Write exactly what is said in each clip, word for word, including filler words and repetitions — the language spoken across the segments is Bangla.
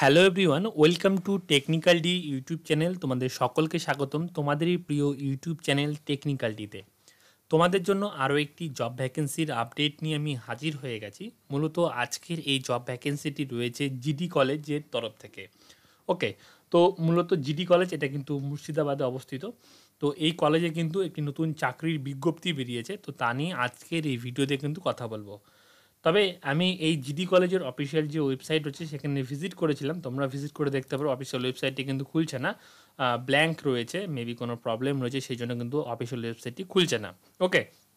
Hello everyone, welcome to technical D YouTube channel. তোমাদের সকলকে স্বাগতম তোমাদেরই প্রিয় ইউটিউব চ্যানেল টেকনিক্যাল ডিতে। তোমাদের জন্য আরও একটি জব ভ্যাকেন্সির আপডেট নিয়ে আমি হাজির হয়ে গেছি। মূলত আজকের এই জব ভ্যাকেন্সিটি রয়েছে জিডি কলেজের তরফ থেকে। ওকে, তো মূলত জিডি কলেজ এটা কিন্তু মুর্শিদাবাদে অবস্থিত। তো এই কলেজে কিন্তু একটি নতুন চাকরির বিজ্ঞপ্তি বেরিয়েছে, তো তা নিয়ে আজকের এই ভিডিওতে কিন্তু কথা বলবো। তবে আমি এই জিডি কলেজের অফিসিয়াল যে ওয়েবসাইট রয়েছে সেখানে ভিজিট করেছিলাম, তোমরা ভিজিট করে দেখতে পারো। অফিসিয়াল ওয়েবসাইটটি কিন্তু খুলছে না, ব্ল্যাঙ্ক রয়েছে, মেবি কোনো প্রবলেম রয়েছে, সেই জন্য কিন্তু অফিসিয়াল ওয়েবসাইটটি খুলছে না। ওকে,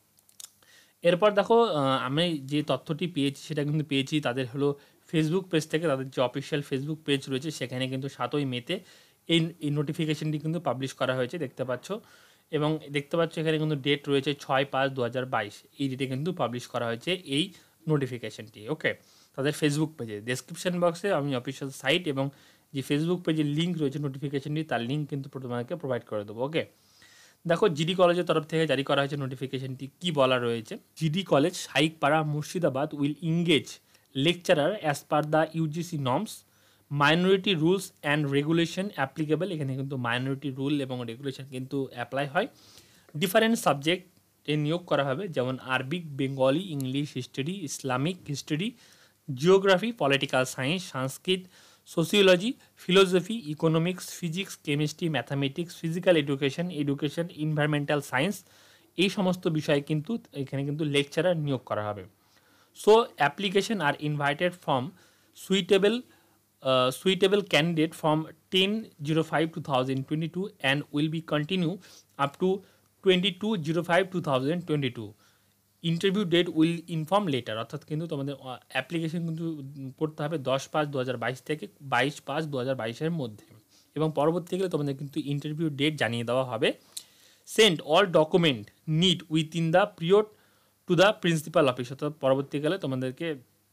এরপর দেখো আমি যে তথ্যটি পেয়েছি সেটা কিন্তু পেয়েছি তাদের হলো ফেসবুক পেজ থেকে। তাদের যে অফিসিয়াল ফেসবুক পেজ রয়েছে সেখানে কিন্তু সাতই মেতে এই এই নোটিফিকেশানটি কিন্তু পাবলিশ করা হয়েছে, দেখতে পাচ্ছ। এবং দেখতে পাচ্ছ এখানে কিন্তু ডেট রয়েছে ছয় পাঁচ দু হাজার বাইশ, এই ডেটে কিন্তু পাবলিশ করা হয়েছে এই নোটিফিকেশানটি। ওকে, তাদের ফেসবুক পেজে ডেসক্রিপশন বক্সে আমি অফিসিয়াল সাইট এবং যে ফেসবুক পেজের লিঙ্ক রয়েছে নোটিফিকেশানটি, তার লিঙ্ক কিন্তু তোমাকে প্রোভাইড করে দেবো। ওকে, দেখো জিডি কলেজের তরফ থেকে জারি করা হয়েছে নোটিফিকেশনটি, কি বলা রয়েছে। GD college Saikpara Murshidabad will engage lecturer as per the UGC norms, minority rules and regulation applicable. এখানে কিন্তু মাইনরিটি রুল এবং রেগুলেশন কিন্তু অ্যাপ্লাই হয়। ডিফারেন্ট সাবজেক্টে নিয়োগ করা হবে, যেমন Arabic, Bengali, English, history, Islamic history, geography, political science, Sanskrit, sociology, philosophy, economics, physics, chemistry, mathematics, physical education, education, environmental science, এই সমস্ত বিষয়ে কিন্তু এখানে কিন্তু লেকচারার নিয়োগ করা হবে। So application are invited from suitable suitable candidate from ten zero five two thousand twenty two and will be continue up to twenty two zero five two thousand twenty two. Interview date will inform letter, অর্থাৎ কিন্তু তোমাদের অ্যাপ্লিকেশন কিন্তু করতে হবে দশ পাঁচ দু হাজার বাইশ থেকে বাইশ পাঁচ দু হাজার বাইশের মধ্যে, এবং পরবর্তীকালে তোমাদের কিন্তু ইন্টারভিউ ডেট জানিয়ে দেওয়া হবে। Send all document need within the period to the principal office, অর্থাৎ পরবর্তীকালে তোমাদেরকে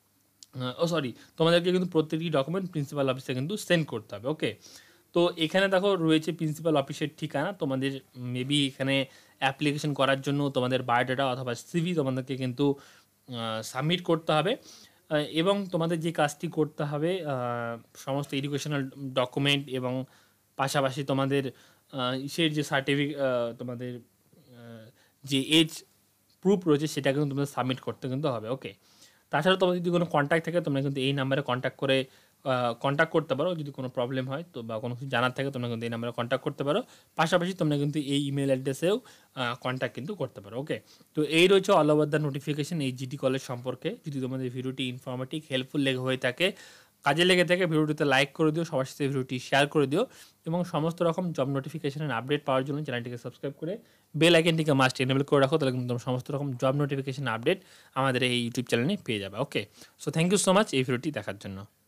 ও সরি তোমাদেরকে কিন্তু প্রত্যেকটি ডকুমেন্ট প্রিন্সিপাল অফিসে কিন্তু সেন্ড করতে হবে। ওকে, তো এখানে দেখো রয়েছে প্রিন্সিপাল অফিসের ঠিকানা। তোমাদের মেবি এখানে অ্যাপ্লিকেশন করার জন্য তোমাদের বায়োডাটা অথবা সিভি তোমাদেরকে কিন্তু সাবমিট করতে হবে, এবং তোমাদের যে কাজটি করতে হবে সমস্ত এডুকেশনাল ডকুমেন্ট এবং পাশাপাশি তোমাদের ইসের যে সার্টিফিকেট, তোমাদের যে এজ প্রুফ রয়েছে সেটা কিন্তু তোমাদের সাবমিট করতে কিন্তু হবে। ওকে, তাছাড়া তোমাদের যদি কোনো কন্ট্যাক্ট থাকে তোমরা কিন্তু এই নাম্বারে কন্ট্যাক্ট করে কন্ট্যাক্ট করতে পারো। যদি কোনো প্রবলেম হয় তো বা কোনো কিছু জানার থাকে তোমরা কিন্তু এই নাম্বারে কন্ট্যাক্ট করতে পারো। পাশাপাশি তোমরা কিন্তু এই ইমেল অ্যাড্রেসেও কন্ট্যাক্ট কিন্তু করতে পারো। ওকে, তো এই রয়েছে অল ওভার দ্য নোটিফিকেশন এই জিডি কলেজ সম্পর্কে। যদি তোমাদের ভিডিওটি ইনফরমেটিভ হেল্পফুল লেগে হয়ে থাকে, কাজে লেগে থাকে, ভিডিওটিতে লাইক করে দিও, সবার সাথে ভিডিওটি শেয়ার করে দিও, এবং সমস্ত রকম জব নোটিফিকেশনের আপডেট পাওয়ার জন্য চ্যানেলটিকে সাবস্ক্রাইব করে বেল আইকনটিকে মাস্ট এনেবল করে রাখো, তাহলে কিন্তু তোমরা সমস্ত রকম জব নোটিফিকেশন আপডেট আমাদের এই ইউটিউব চ্যানেলে পেয়ে যাবে। Okay, so thank you so much এই ভিডিওটি দেখার জন্য।